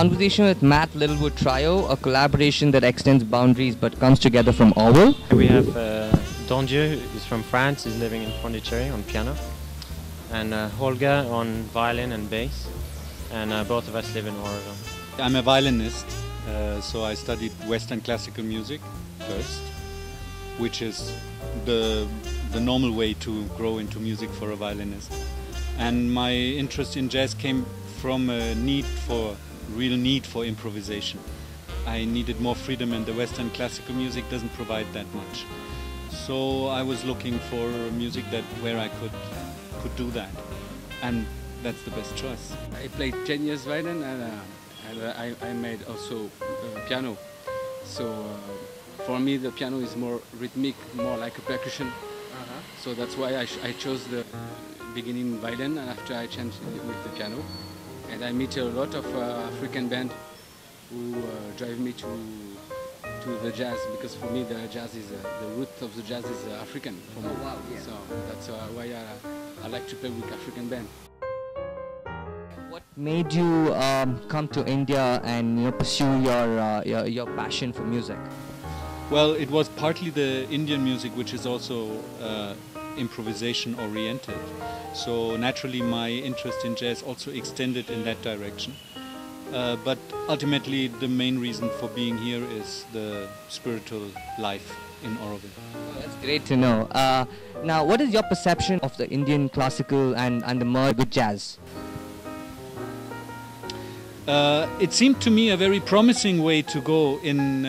conversation with Matt Littlewood Trio, a collaboration that extends boundaries but comes together from Orwell. We have Dondieu, who's from France, is living in Pondicherry on piano, and Holger on violin and bass, and both of us live in Oregon. I'm a violinist, so I studied Western classical music first, which is the normal way to grow into music for a violinist. And my interest in jazz came from a real need for improvisation. I needed more freedom, and the Western classical music doesn't provide that much. So I was looking for music where I could do that, and that's the best choice. I played 10 years violin, and I made also piano. So for me the piano is more rhythmic, more like a percussion. So that's why I chose the beginning violin, and after I changed with the piano. And I meet a lot of African bands who drive me to the jazz, because for me the jazz is the root of the jazz is African for me. Oh, wow, yeah. So that's why I like to play with African band. What made you come to India and pursue your passion for music? Well, it was partly the Indian music, which is also improvisation oriented. So naturally my interest in jazz also extended in that direction. But ultimately the main reason for being here is the spiritual life in Oregon. That's great to know. Now, what is your perception of the Indian classical and the merge with jazz? It seemed to me a very promising way to go in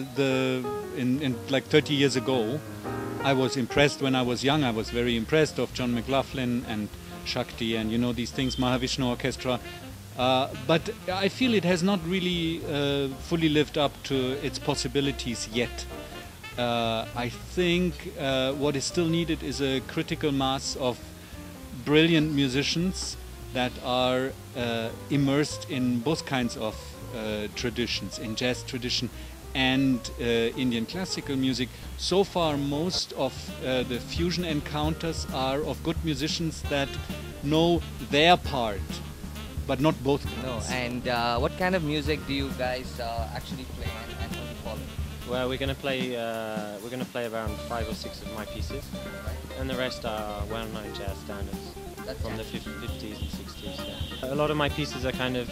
like 30 years ago. I was impressed when I was young. I was very impressed of John McLaughlin and Shakti and these things, Mahavishnu Orchestra. But I feel it has not really fully lived up to its possibilities yet. I think what is still needed is a critical mass of brilliant musicians that are immersed in both kinds of traditions, in jazz tradition and Indian classical music. So far most of the fusion encounters are of good musicians that know their part, but not both parts. No. And what kind of music do you guys actually play and how do you follow? Well, we're gonna play around 5 or 6 of my pieces, and the rest are well-known jazz standards from the 50s and 60s. Yeah. A lot of my pieces are kind of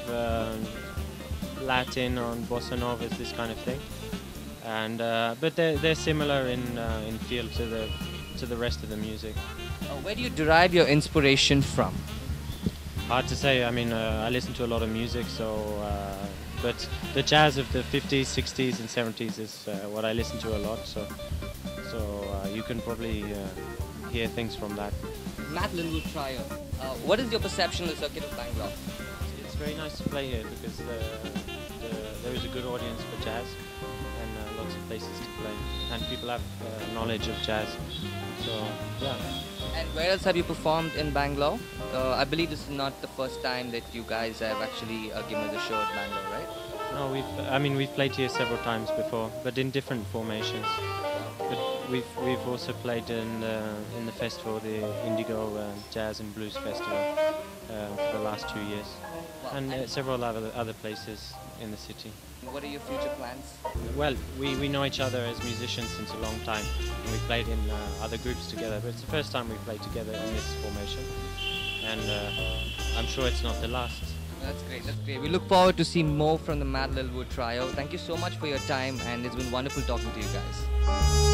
Latin or bossa novas, this kind of thing, and but they're similar in feel to the rest of the music. Where do you derive your inspiration from? Hard to say. I mean, I listen to a lot of music, so but the jazz of the 50s, 60s, and 70s is what I listen to a lot. So you can probably hear things from that. Matt Littlewood Trio. What is your perception of the circuit of Bangalore? It's very nice to play here because there is a good audience for jazz and lots of places to play, and people have knowledge of jazz. So yeah. And where else have you performed in Bangalore? I believe this is not the first time that you guys have actually given us a show at Bangalore, right? No, we've played here several times before, but in different formations. But we've also played in the festival, the Indigo Jazz and Blues Festival, for the last 2 years, and several other places in the city. What are your future plans? Well, we know each other as musicians since a long time, and we played in other groups together, but it's the first time we played together in this formation, and I'm sure it's not the last. That's great, that's great. We look forward to see more from the Matt Littlewood Trio. Thank you so much for your time, and it's been wonderful talking to you guys.